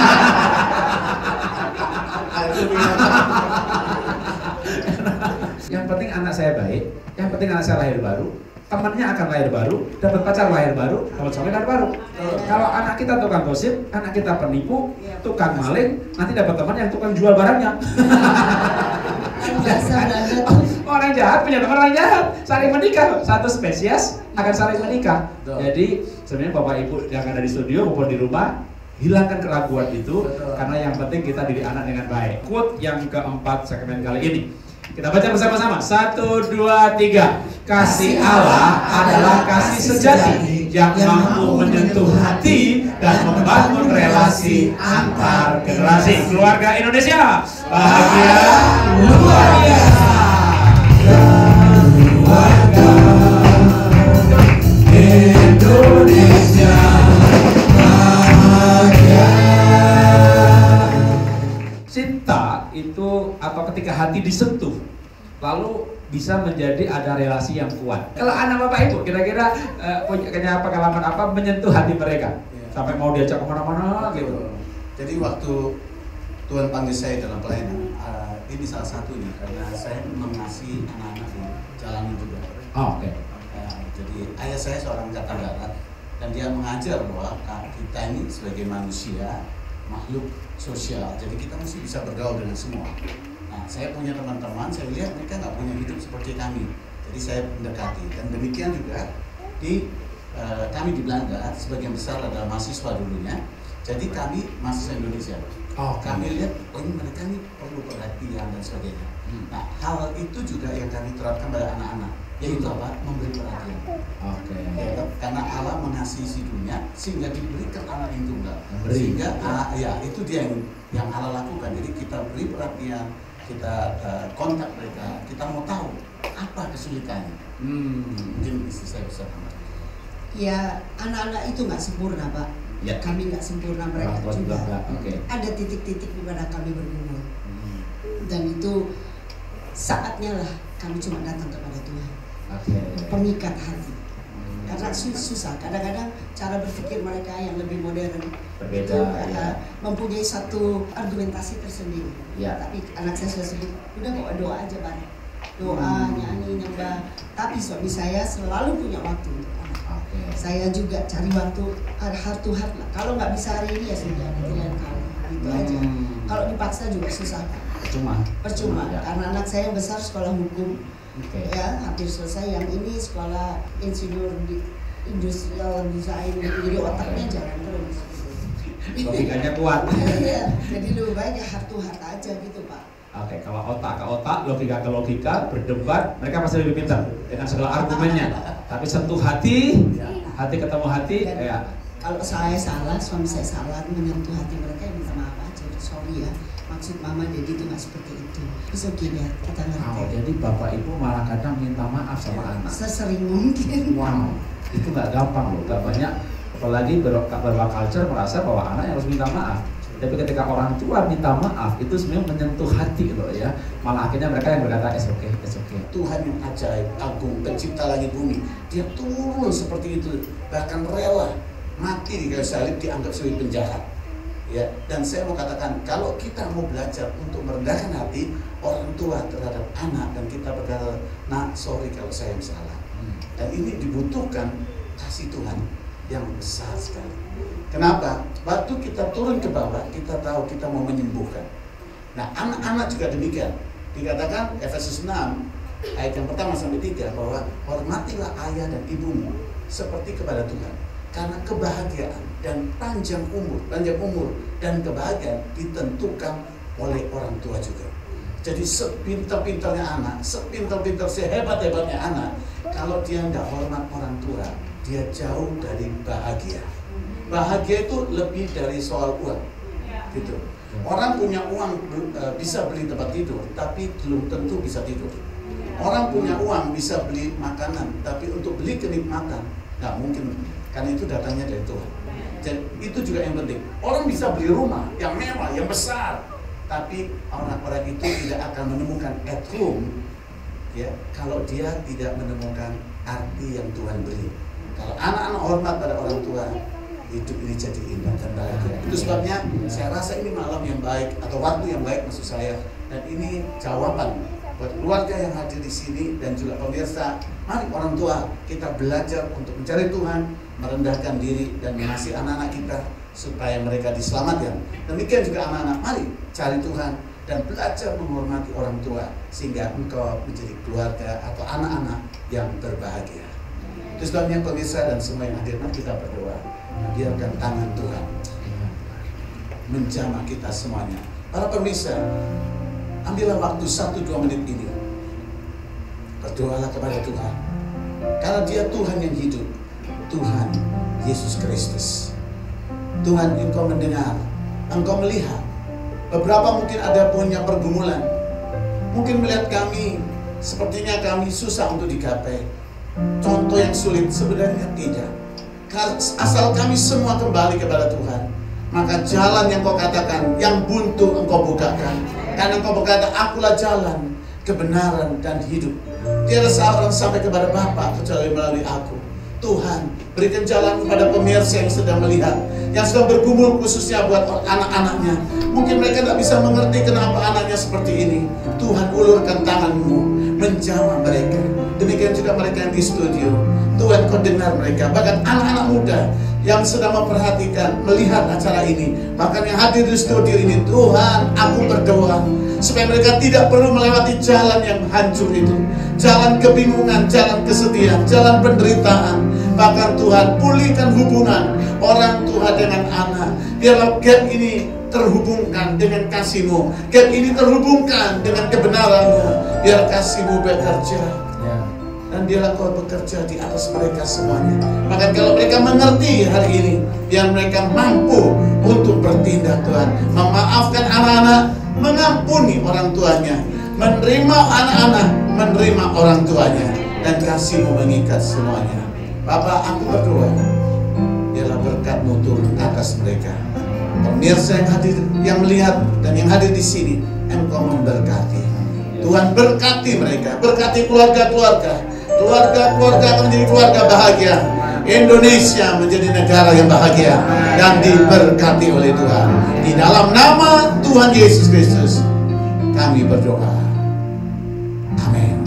Yang penting anak saya baik, yang penting anak saya lahir baru, temannya akan lahir baru, dapat pacar lahir baru, dapat suami lahir baru. Kalau anak kita tukang gosip, anak kita penipu, tukang maling, nanti dapat teman yang tukang jual barangnya. Bahasa Belanda tuh Orang jahat punya teman orang jahat, saling menikah, satu spesies akan saling menikah. Betul. Jadi sebenarnya bapak ibu yang ada di studio maupun di rumah, hilangkan keraguan itu. Betul. Karena yang penting kita didik anak dengan baik. Quote yang keempat segmen kali ini, kita baca bersama-sama. Satu, dua, tiga. Kasih Allah adalah kasih sejati yang mampu menyentuh hati dan membangun relasi antar generasi. Keluarga Indonesia bahagia luar biasa. Keluarga Indonesia bahagia. Cinta itu atau ketika hati disentuh, lalu bisa menjadi ada relasi yang kuat. Kalau anak bapak ibu kira-kira uh, punya punya pengalaman apa menyentuh hati mereka Iya. sampai mau diajak kemana-mana gitu. Jadi waktu Tuhan panggil saya dalam pelayanan, uh, ini salah satunya karena saya mengasihi anak-anak yang jalanan juga. Oh, oke. Uh, jadi ayah saya seorang angkatan darat dan dia mengajar bahwa uh, kita ini sebagai manusia makhluk sosial, jadi kita mesti bisa bergaul dengan semua. Nah, saya punya teman-teman, saya lihat mereka nggak punya hidup seperti kami, jadi saya mendekati. Dan demikian juga di uh, kami di Belanda sebagian besar adalah mahasiswa dulunya, jadi kami mahasiswa Indonesia. Oh, Kami lihat, oh ini mereka ini perlu perhatian dan sebagainya. Hmm. Nah, hal itu juga yang kami terapkan pada anak-anak, yaitu apa? Memberi perhatian. Oke. Ya, karena Allah mengasihi si dunia sehingga diberikan anak yang tunggal. Memberi. Sehingga ah, ya itu dia yang, yang Allah lakukan. Jadi kita beri perhatian, kita uh, kontak mereka, kita mau tahu apa kesulitannya. Hmm. Mungkin istri saya bisa tambah. ya anak-anak itu nggak sempurna Pak. Ya. Kami nggak sempurna, mereka Orang tua juga juga. enggak. Oke. Ada titik-titik di mana kami bergumul. Hmm. Dan itu saatnya lah kami cuma datang kepada Tuhan. Oke. Pemikat hati. Hmm. Karena su- susah. Kadang-kadang cara berpikir mereka yang lebih modern Berbeda, itu ya. uh, mempunyai satu argumentasi tersendiri. Ya. Tapi anak saya sudah sebut, udah bawa doa aja Pak. Doa, Hmm. nyanyi, nyembah. Tapi suami saya selalu punya waktu untuk anak. Oke. Saya juga cari waktu heart to heart lah. Kalau nggak bisa hari ini ya sudah nanti lain kali. Gitu aja. Hmm. Kalau dipaksa juga susah Pak. Cuma. Percuma. Ya. Karena anak saya yang besar sekolah hukum. Oke. Ya hampir selesai. Yang ini sekolah insinyur di industrial design, jadi otaknya jalan terus. Logikanya kuat. Iya, jadi lebih baik ya heart to heart aja gitu Pak. Oke, kalau otak ke otak, logika ke logika, berdebat, mereka pasti lebih pintar dengan segala argumennya. Tapi sentuh hati, hati ketemu hati, Dan ya. kalau saya salah, suami saya salah menyentuh hati mereka, ya minta maaf aja. Sorry ya, maksud mama Dedi itu nggak seperti itu. It's okay ya, kita Oh, ngerti. jadi bapak ibu malah kadang minta maaf sama anak. Sesering mungkin. Wow, itu nggak gampang loh, nggak banyak Apalagi beberapa culture merasa bahwa anak yang harus minta maaf. Tapi ketika orang tua minta maaf, itu sebenarnya menyentuh hati loh ya. Malah akhirnya mereka yang berkata, it's okay, it's okay. Tuhan yang ajaib, agung, pencipta langit bumi, dia turun seperti itu, bahkan rela mati di kayu salib, dianggap sebagai penjahat. Ya, dan saya mau katakan, kalau kita mau belajar untuk merendahkan hati orang tua terhadap anak, dan kita berkata, nah sorry kalau saya yang salah. Dan ini dibutuhkan kasih Tuhan yang besar sekali. Kenapa? Waktu kita turun ke bawah, kita tahu kita mau menyembuhkan. Nah, anak-anak juga demikian. Dikatakan Efesus enam ayat yang pertama sampai tiga bahwa hormatilah ayah dan ibumu seperti kepada Tuhan. Karena kebahagiaan dan panjang umur, panjang umur dan kebahagiaan ditentukan oleh orang tua juga. Jadi sepintar-pintarnya anak, sepintar-pintar sehebat-hebatnya anak, kalau dia nggak hormat orang tua, dia jauh dari bahagia. Bahagia itu lebih dari soal uang, gitu. Orang punya uang bisa beli tempat tidur, tapi belum tentu bisa tidur. Orang punya uang bisa beli makanan, tapi untuk beli kenikmatan nggak mungkin, karena itu datangnya dari Tuhan. Dan itu juga yang penting. Orang bisa beli rumah yang mewah, yang besar, tapi orang-orang itu tidak akan menemukan at home, ya, kalau dia tidak menemukan arti yang Tuhan beri. Kalau anak-anak hormat pada orang tua, hidup ini jadi indah dan bahagia. Itu sebabnya saya rasa ini malam yang baik atau waktu yang baik maksud saya, dan ini jawaban buat keluarga yang hadir di sini dan juga pemirsa. Mari orang tua kita belajar untuk mencari Tuhan, merendahkan diri dan mengasihi anak-anak kita supaya mereka diselamatkan. Demikian juga anak-anak, mari cari Tuhan dan belajar menghormati orang tua sehingga engkau menjadi keluarga atau anak-anak yang berbahagia. Itu sebabnya pemirsa dan semua yang hadir, kita berdoa. Biarkan tangan Tuhan menjamah kita semuanya. Para pemirsa, ambillah waktu satu dua menit ini, berdoalah kepada Tuhan, karena Dia Tuhan yang hidup, Tuhan Yesus Kristus. Tuhan, Engkau mendengar, Engkau melihat. Beberapa mungkin ada punya pergumulan, mungkin melihat kami sepertinya kami susah untuk digapai. Contoh yang sulit, sebenarnya tidak. Asal kami semua kembali kepada Tuhan, maka jalan yang kau katakan, yang buntu engkau bukakan. Karena engkau berkata, akulah jalan, kebenaran, dan hidup. Tiada seorang sampai kepada Bapa kecuali melalui aku. Tuhan, berikan jalan kepada pemirsa yang sedang melihat, yang sedang bergumul khususnya buat anak-anaknya. Mungkin mereka tidak bisa mengerti kenapa anaknya seperti ini. Tuhan, ulurkan tangan-Mu, menjamah mereka. Demikian juga mereka yang di studio. Tuhan, kau dengar mereka. Bahkan anak-anak muda yang sedang memperhatikan, melihat acara ini, bahkan yang hadir di studio ini, Tuhan, aku berdoa supaya mereka tidak perlu melewati jalan yang hancur itu, jalan kebingungan, jalan kesedihan, jalan penderitaan. Bahkan Tuhan, pulihkan hubungan orang tua dengan anak. Biarlah gap ini terhubungkan dengan kasih-Mu, gap ini terhubungkan dengan kebenaran-Mu. Biar kasih-Mu bekerja, dan biarlah Kau bekerja di atas mereka semuanya. Maka kalau mereka mengerti hari ini, biar mereka mampu untuk bertindak, Tuhan, memaafkan anak-anak, mengampuni orang tuanya, menerima anak-anak, menerima orang tuanya, dan kasih-Mu mengikat semuanya. Bapak, aku berdoa, biarlah berkat-Mu turun atas mereka. Pemirsa yang hadir, yang melihat dan yang hadir di sini, Engkau memberkati. Tuhan, berkati mereka, berkati keluarga-keluarga. Keluarga-keluarga akan menjadi keluarga bahagia. Indonesia menjadi negara yang bahagia dan diberkati oleh Tuhan. Di dalam nama Tuhan Yesus Kristus kami berdoa. Amin.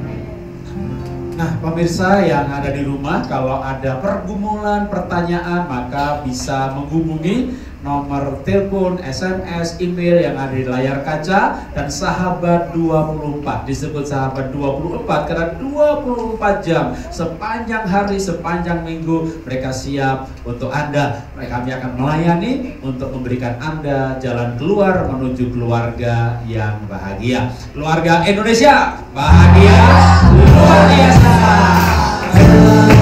Nah, pemirsa yang ada di rumah, kalau ada pergumulan, pertanyaan, maka bisa menghubungi nomor telepon, S M S, email yang ada di layar kaca, dan Sahabat dua puluh empat. Disebut Sahabat dua puluh empat karena dua puluh empat jam sepanjang hari, sepanjang minggu mereka siap untuk Anda. Kami akan melayani untuk memberikan Anda jalan keluar menuju keluarga yang bahagia. Keluarga Indonesia bahagia luar biasa.